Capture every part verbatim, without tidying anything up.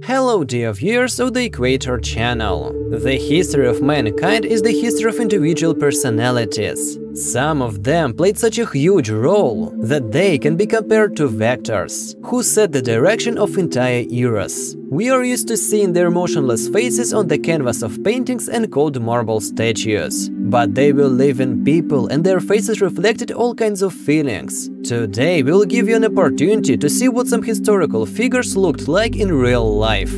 Hello dear viewers of the Equator channel. The history of mankind is the history of individual personalities. Some of them played such a huge role that they can be compared to vectors, who set the direction of entire eras. We are used to seeing their motionless faces on the canvas of paintings and cold marble statues. But they were living people and their faces reflected all kinds of feelings. Today we will give you an opportunity to see what some historical figures looked like in real life.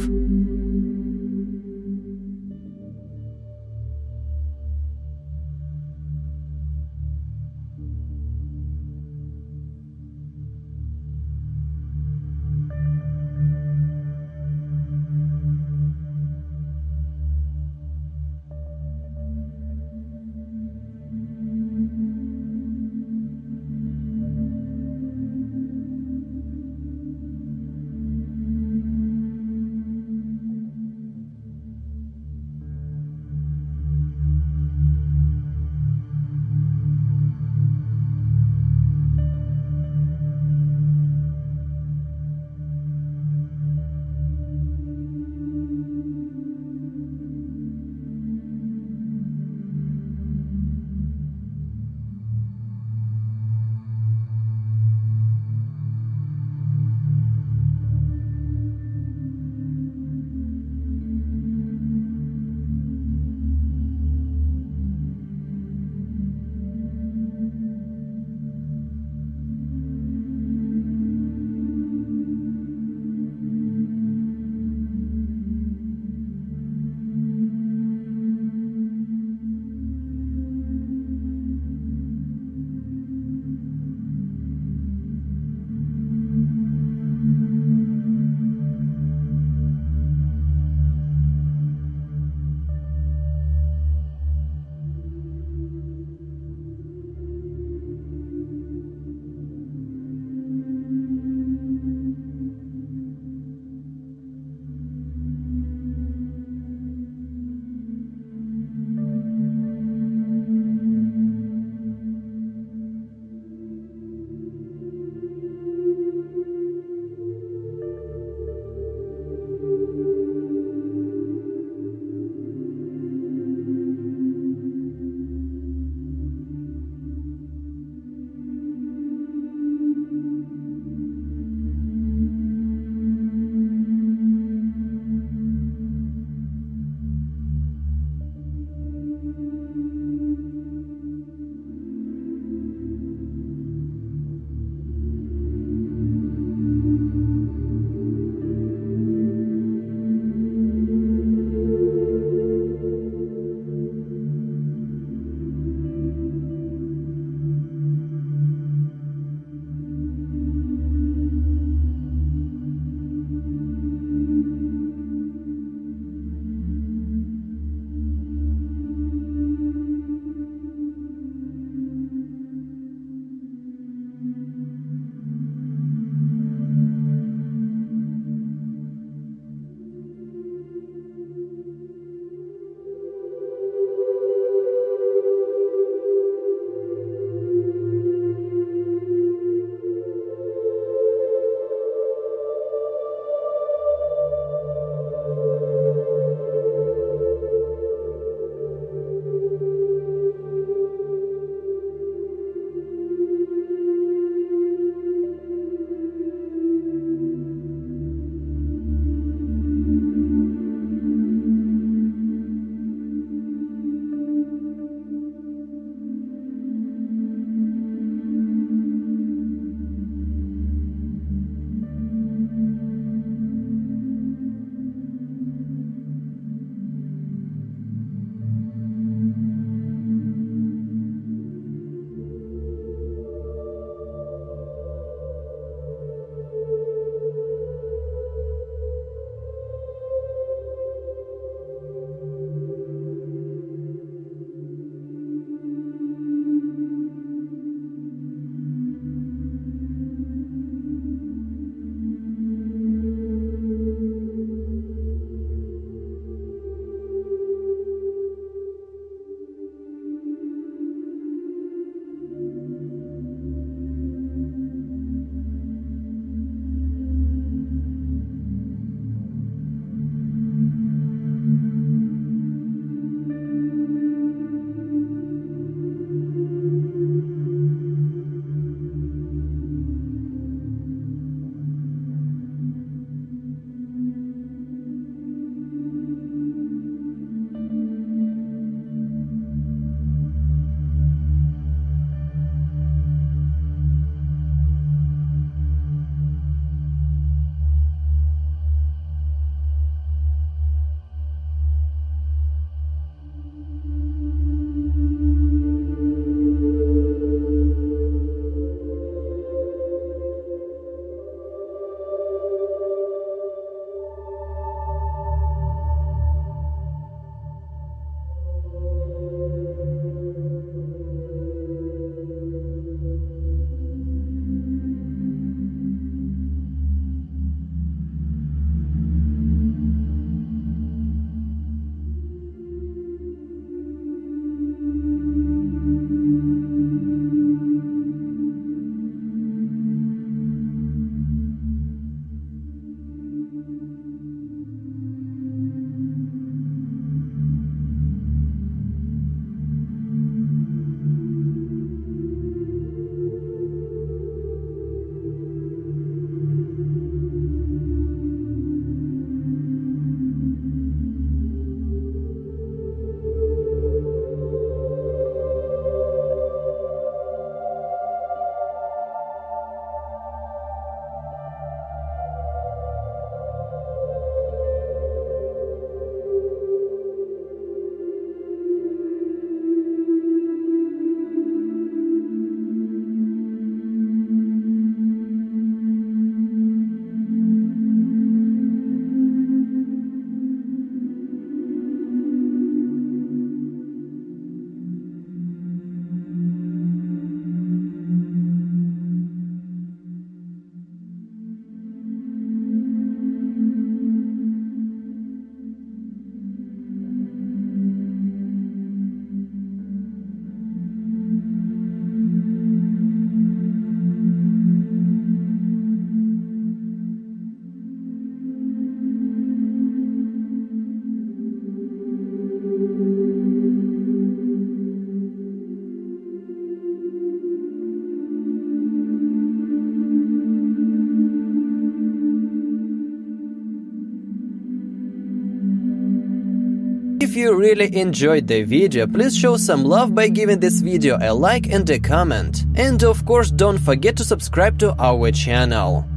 If you really enjoyed the video, please show some love by giving this video a like and a comment. And of course, don't forget to subscribe to our channel.